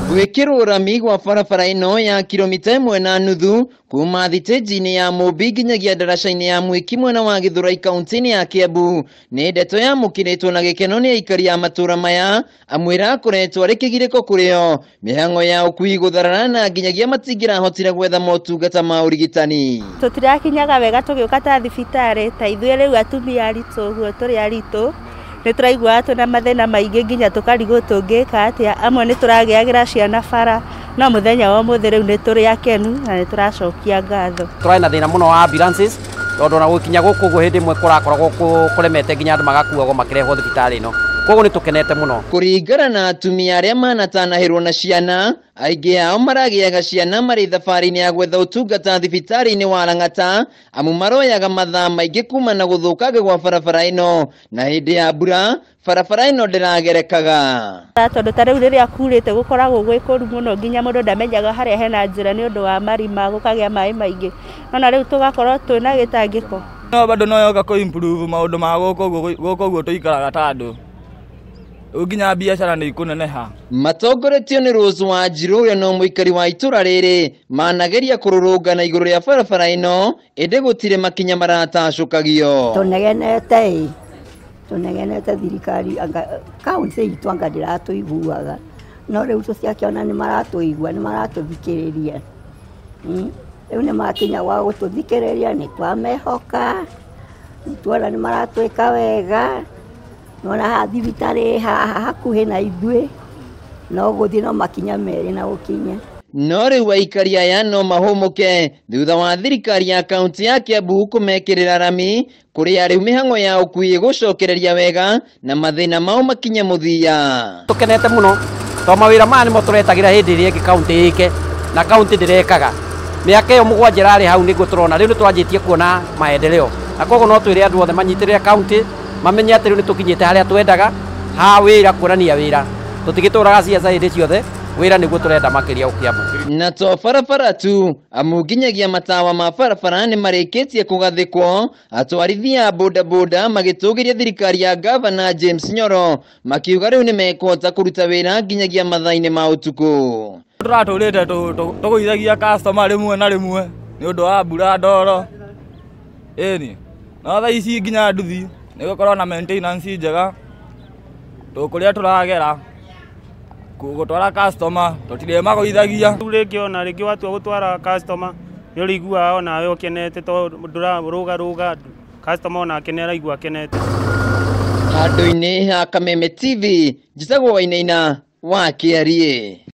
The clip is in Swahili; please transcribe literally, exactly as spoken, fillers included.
Gwikirwo rami gwa barabara ino ya kilomita ĩmwe na nuthu kuma thitĩnji-inĩ ya Mũmbi nginyagia ndaraca-inĩ ya Mwiki mwena wa Gĩthũrai kaunti-inĩ ya Kiambu nĩ ndeto yamũkĩrĩtwo na gĩkeno nĩ aikari a matũra maya, amwĩra akoretwo arĩ kĩgirĩko kũrĩo mĩhang'o ya ũkui gũtharara na nginyagia matingĩrahotire gwetha motungata ma ũrigitani. Tũtirakinyaga wega tũgĩũka ta thibitarĩ ta ithuĩ rĩu atumia aritũ ũguo tũrĩ aritũ nĩ tũraigua twĩna mathĩna maingĩ nginya tũkarigwo tũngĩka atĩa, amwe nĩ tũragĩagĩra ciana bara no mũthenya wa ũmũthĩ rĩu nĩ tũrĩ akenu na nĩ tũracokia ngatho. Tũrarĩ na thĩna mũno wa ambulances tondũ na gũkinya gũkũ ũguo hĩndĩ ĩmwe kũrakoragwo kũremete nginya andũ magakuagwo makĩrehwo thibitarĩ ĩno, koguo nĩ tũkenete mũno. Kũringana na atumia arĩa manatanahĩrwo na ciana, aingĩ ao maragĩaga ciana marĩ thabarĩ-inĩ ya gwetha ũtungata thibitarĩ-inĩ wa Lang'ata, amu maroyaga mathaa maingĩ kuma na gũthũkanga gwa barabara ĩno na hĩndĩ ya mbura barabara ĩno ndĩragerekaga. Tondũ ta rĩu rĩrĩa kurĩte gũkoragwo gwĩ kũru mũno nginya mũndũ ndamenyaga harĩa hena njĩra nĩ ũndũ wa marima gũkagĩa maĩ maingĩ, no rĩu tũgakorwo twĩna gĩtangĩko. No bado no yoka kũ improve maũndũ ma gũkũ gũkũ tũikaraga ta andũ nginya biacara nĩ ikuneneha. Matongoretio nĩ Rose Wanjiru ũrĩa no mũikari wa itũra rĩrĩ manageria kũrũrũngana igũrũ rĩa barabara ĩno ĩndĩ gũtirĩ makinya maratacũkagio. Tũnegenete tũnegenete thirikari kaunti itũ anga ndĩratũiguaga, no rĩu tũciakĩona nĩ maratũigua nĩ maratũthikĩrĩria, rĩu nĩ makinya gwa gũtũthikĩrĩria nĩ twamehoka, tuona nĩ maratwĩka wega, nona ha thibitarĩ hakuhĩ na ithuĩ no gũthiĩ no makinya merĩ na gũkinya. No rĩu aikari aya no mahũmũke thutha wa thirikari ya kaunti ya Kiambu kũmekĩrĩra rami kũrĩa rĩu mĩhang'o ya ũkui gũcokereria wega na mathĩna mao makinye mũthia. Tũkenete mũno tondũ mawĩra maya nĩmo tũretagĩra hĩndĩ ĩrĩa ĩngĩ kaunti ĩke na kaunti ndĩrekaga. Mĩaka ĩyo mũgwanja ĩrarĩ hau nĩguo tũrona rĩu nĩ twanjĩtie kuona maendeleo, na koguo no twĩre andũ othe manyitĩrĩre kaunti mamenye atĩ rĩu nĩ tũkinyĩte harĩa twendaga ha wĩra kuonania wĩra, tũtigĩtũraga ciaca hĩndĩ ciothe, wĩra nĩguo tũrenda makĩria Kiambu. Na to barabara tu, amu nginyagia matawa ma barabara nĩ marĩkĩtie kũgathĩkwo, atwarithia a bodaboda magĩtũgĩria thirikari ya gavana James Nyoro makiuga rĩu nĩ mekũhota kũruta wĩra nginyagia mathaa-inĩ ma ũtukũ. Tũratũrĩte tũgũithagia customer rĩmwe na rĩmwe nĩ ũndũ wa mbura ndoro ĩni, no thaa ici nginya nduthi nĩ gũkorwo na maintenance njega tũkũrĩa tũragera gũtwara customer tũtirĩ magũithagia. Rĩngĩ ona rĩngĩ watua gũtwara customer nĩ ũrĩiguaga onawe ũkenete tondũ ndũrarũga rũga customer onake nĩ araigua akenete. Handũ-inĩ ha Kameme T V njĩtagwo Wainaina wa Kĩarie.